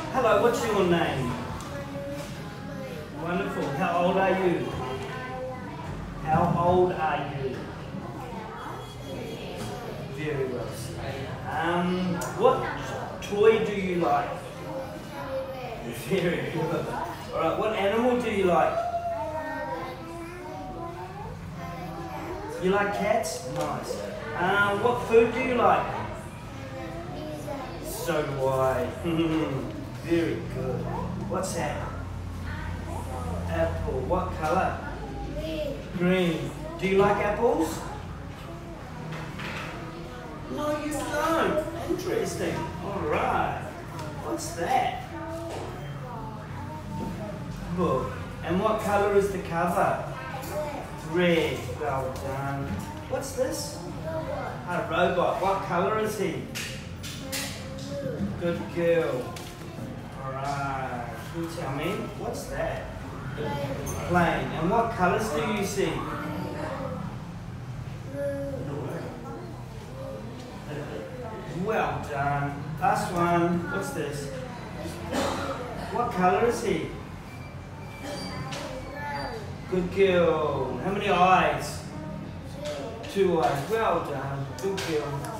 Hello, what's your name? Wonderful. How old are you? How old are you? Very well. What toy do you like? Very good. Alright, what animal do you like? You like cats? Nice. What food do you like? So do I. Very good. What's that? Apple. What colour? Green. Do you like apples? No, you don't. Interesting. Alright. What's that? Book. And what colour is the cover? Red. Well done. What's this? A robot. What colour is he? Good girl. Alright. Can you tell me? What's that? Plain. And what colours do you see? Well done. Last one. What's this? What colour is he? Good girl. How many eyes? 2 eyes. Well done. Good girl.